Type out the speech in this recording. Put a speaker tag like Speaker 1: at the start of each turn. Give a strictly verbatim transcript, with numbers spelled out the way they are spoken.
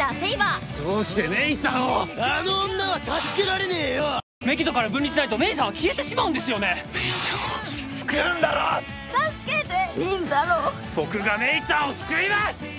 Speaker 1: だセイバー。
Speaker 2: どうしてメイさんを。
Speaker 3: あの女は助けられねえよ。
Speaker 2: メキドから分離しないとメイさんは消えてしまうんですよね。メイちゃんを救うんだろ。
Speaker 1: 助けていいんだろう。
Speaker 2: 僕がメイさんを救います。